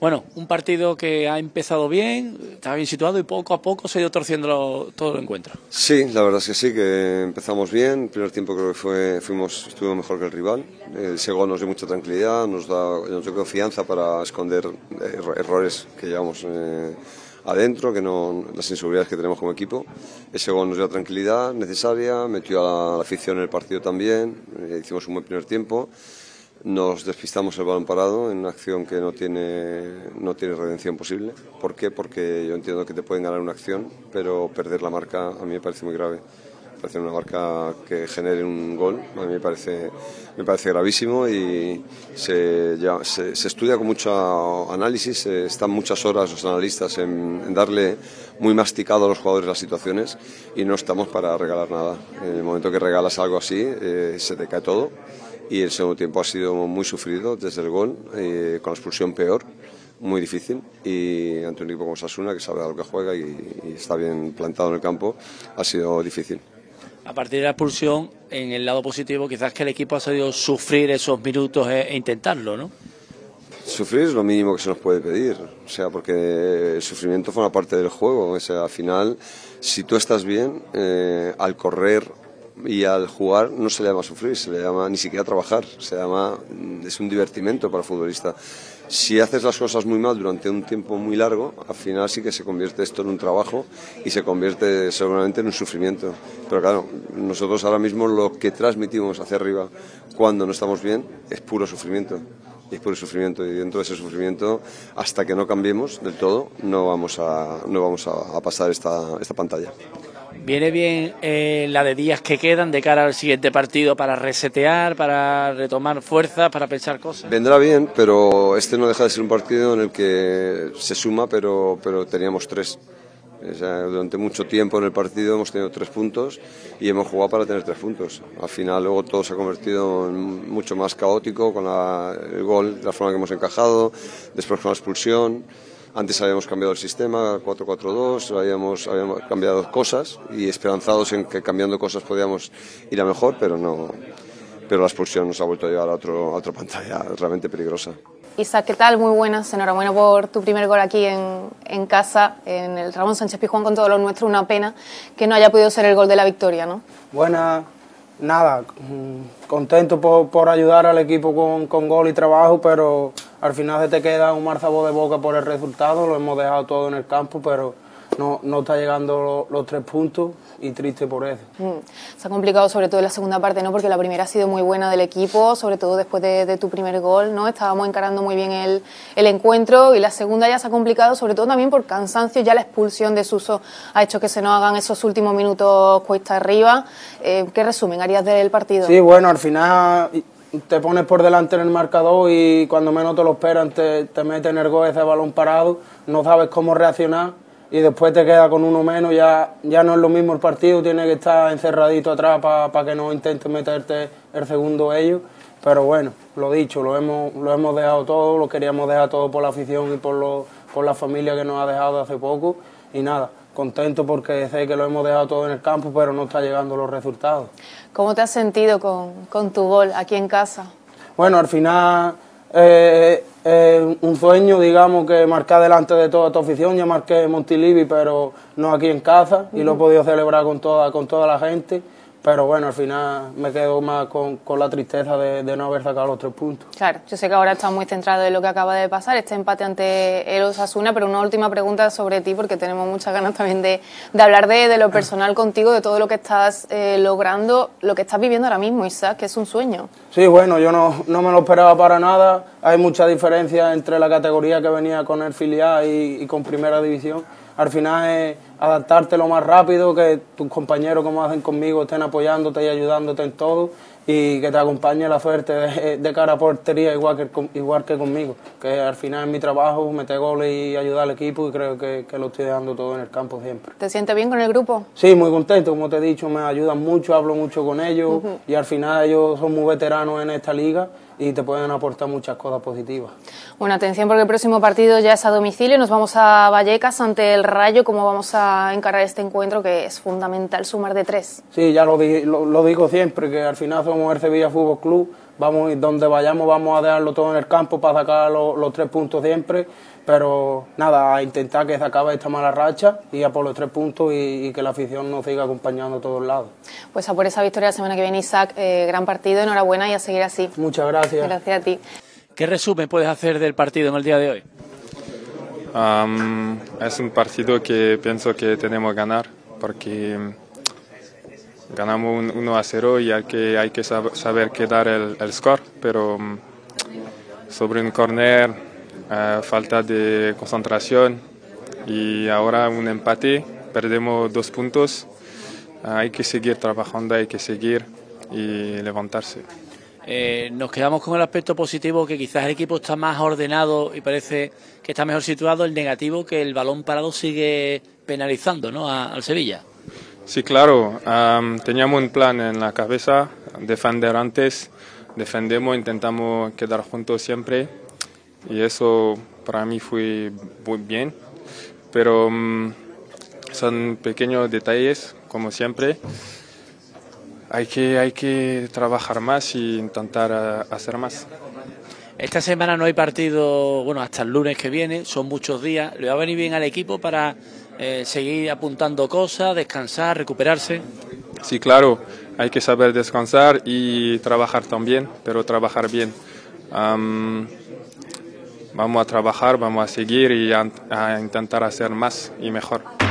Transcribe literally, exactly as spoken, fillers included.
Bueno, un partido que ha empezado bien, estaba bien situado y poco a poco se ha ido torciendo todo el encuentro. Sí, la verdad es que sí, que empezamos bien. El primer tiempo creo que fue, fuimos, estuvimos mejor que el rival. Ese gol nos dio mucha tranquilidad, nos, da, nos dio confianza para esconder er errores que llevamos eh, adentro, que no, las inseguridades que tenemos como equipo. Ese gol nos dio la tranquilidad necesaria, metió a la, a la afición en el partido también, eh, hicimos un buen primer tiempo. Nos despistamos el balón parado en una acción que no tiene, no tiene redención posible. ¿Por qué? Porque yo entiendo que te pueden ganar una acción, pero perder la marca a mí me parece muy grave. Hacer una marca que genere un gol a mí me parece, me parece gravísimo y se, ya, se, se estudia con mucho análisis, eh, están muchas horas los analistas en, en darle muy masticado a los jugadores las situaciones y no estamos para regalar nada. En el momento que regalas algo así, eh, se te cae todo. Y el segundo tiempo ha sido muy sufrido desde el gol, eh, con la expulsión peor, muy difícil, y ante un equipo como Osasuna que sabe a lo que juega y, y está bien plantado en el campo, ha sido difícil. A partir de la expulsión, en el lado positivo, quizás que el equipo ha sabido sufrir esos minutos e, e intentarlo, ¿no? Sufrir es lo mínimo que se nos puede pedir, o sea, porque el sufrimiento forma parte del juego. O sea, al final, si tú estás bien, eh, al correr y al jugar no se le llama sufrir, se le llama ni siquiera trabajar, se llama, es un divertimento para el futbolista. Si haces las cosas muy mal durante un tiempo muy largo, al final sí que se convierte esto en un trabajo y se convierte seguramente en un sufrimiento. Pero claro, nosotros ahora mismo lo que transmitimos hacia arriba cuando no estamos bien es puro sufrimiento. Y es puro sufrimiento, y dentro de ese sufrimiento, hasta que no cambiemos del todo, no vamos a, no vamos a, a pasar esta, esta pantalla. ¿Viene bien eh, la de días que quedan de cara al siguiente partido para resetear, para retomar fuerzas, para pensar cosas? Vendrá bien, pero este no deja de ser un partido en el que se suma, pero, pero teníamos tres. O sea, durante mucho tiempo en el partido hemos tenido tres puntos y hemos jugado para tener tres puntos. Al final luego todo se ha convertido en mucho más caótico con la, el gol, la forma que hemos encajado, después con la expulsión. Antes habíamos cambiado el sistema, cuatro cuatro dos, habíamos, habíamos cambiado cosas y esperanzados en que cambiando cosas podíamos ir a mejor, pero no, pero la expulsión nos ha vuelto a llevar a, otro, a otra pantalla realmente peligrosa. Isaac, ¿qué tal? Muy buenas, enhorabuena por tu primer gol aquí en, en casa, en el Ramón Sánchez Pizjuán con todo lo nuestro. Una pena que no haya podido ser el gol de la victoria, ¿no? Buenas, nada, contento por, por ayudar al equipo con, con gol y trabajo, pero al final se te queda un mal sabor de boca por el resultado. Lo hemos dejado todo en el campo, pero no, no está llegando lo, los tres puntos y triste por eso. Mm. Se ha complicado sobre todo en la segunda parte, ¿no? Porque la primera ha sido muy buena del equipo, sobre todo después de, de tu primer gol, ¿no? Estábamos encarando muy bien el, el encuentro, y la segunda ya se ha complicado, sobre todo también por cansancio. Ya la expulsión de Suso ha hecho que se nos hagan esos últimos minutos cuesta arriba. Eh, ¿Qué resumen harías del partido? Sí, bueno, al final te pones por delante en el marcador y cuando menos te lo esperan te, te meten el gol, ese balón parado, no sabes cómo reaccionar y después te queda con uno menos. Ya, ya no es lo mismo el partido, tienes que estar encerradito atrás para pa que no intenten meterte el segundo ellos. Pero bueno, lo dicho, lo hemos, lo hemos dejado todo, lo queríamos dejar todo por la afición y por, lo, por la familia que nos ha dejado hace poco. Y nada, contento porque sé que lo hemos dejado todo en el campo, pero no está llegando los resultados. ¿Cómo te has sentido con, con tu gol aquí en casa? Bueno, al final eh, eh, un sueño, digamos, que marcar delante de toda tu afición. Ya marqué Montilivi, pero no aquí en casa, y lo he podido celebrar con toda, con toda la gente. Pero bueno, al final me quedo más con, con la tristeza de, de no haber sacado los tres puntos. Claro, yo sé que ahora estás muy centrado en lo que acaba de pasar, este empate ante el Osasuna, pero una última pregunta sobre ti, porque tenemos muchas ganas también de, de hablar de, de lo personal contigo, de todo lo que estás eh, logrando, lo que estás viviendo ahora mismo, Isaac, que es un sueño. Sí, bueno, yo no, no me lo esperaba para nada. Hay mucha diferencia entre la categoría que venía con el filial y, y con Primera División. Al final es adaptarte lo más rápido, que tus compañeros, como hacen conmigo, estén apoyándote y ayudándote en todo, y que te acompañe la suerte de, de cara a portería igual que, igual que conmigo, que al final es mi trabajo, meter goles y ayudar al equipo, y creo que, que lo estoy dejando todo en el campo siempre. ¿Te sientes bien con el grupo? Sí, muy contento, como te he dicho, me ayudan mucho, hablo mucho con ellos, uh-huh. Y al final ellos son muy veteranos en esta liga y te pueden aportar muchas cosas positivas. Bueno, atención, porque el próximo partido ya es a domicilio, nos vamos a Vallecas ante el Rayo. ¿Cómo vamos a encarar este encuentro, que es fundamental sumar de tres? Sí, ya lo, di, lo, lo digo siempre, que al final somos el Sevilla Fútbol Club, vamos, donde vayamos vamos a dejarlo todo en el campo para sacar los, los tres puntos siempre, pero nada, a intentar que se acabe esta mala racha y a por los tres puntos y, y que la afición nos siga acompañando a todos lados. Pues a por esa victoria la semana que viene, Isaac, eh, gran partido, enhorabuena y a seguir así. Muchas gracias. Gracias a ti. ¿Qué resumen puedes hacer del partido en el día de hoy? Um, es un partido que pienso que tenemos que ganar porque ganamos un uno a cero y hay que, hay que sab saber quedar el, el score, pero um, sobre un corner, uh, falta de concentración y ahora un empate, perdemos dos puntos, uh, hay que seguir trabajando, hay que seguir y levantarse. Eh, nos quedamos con el aspecto positivo, que quizás el equipo está más ordenado y parece que está mejor situado. El negativo, que el balón parado sigue penalizando, ¿no?, a, al Sevilla. Sí, claro, um, teníamos un plan en la cabeza, defender antes, defendemos, intentamos quedar juntos siempre y eso para mí fue muy bien, pero um, son pequeños detalles, como siempre. Hay que, hay que trabajar más y intentar uh, hacer más. Esta semana no hay partido, bueno, hasta el lunes que viene, son muchos días. ¿Le va a venir bien al equipo para eh, seguir apuntando cosas, descansar, recuperarse? Sí, claro, hay que saber descansar y trabajar también, pero trabajar bien. Um, vamos a trabajar, vamos a seguir y a, a intentar hacer más y mejor.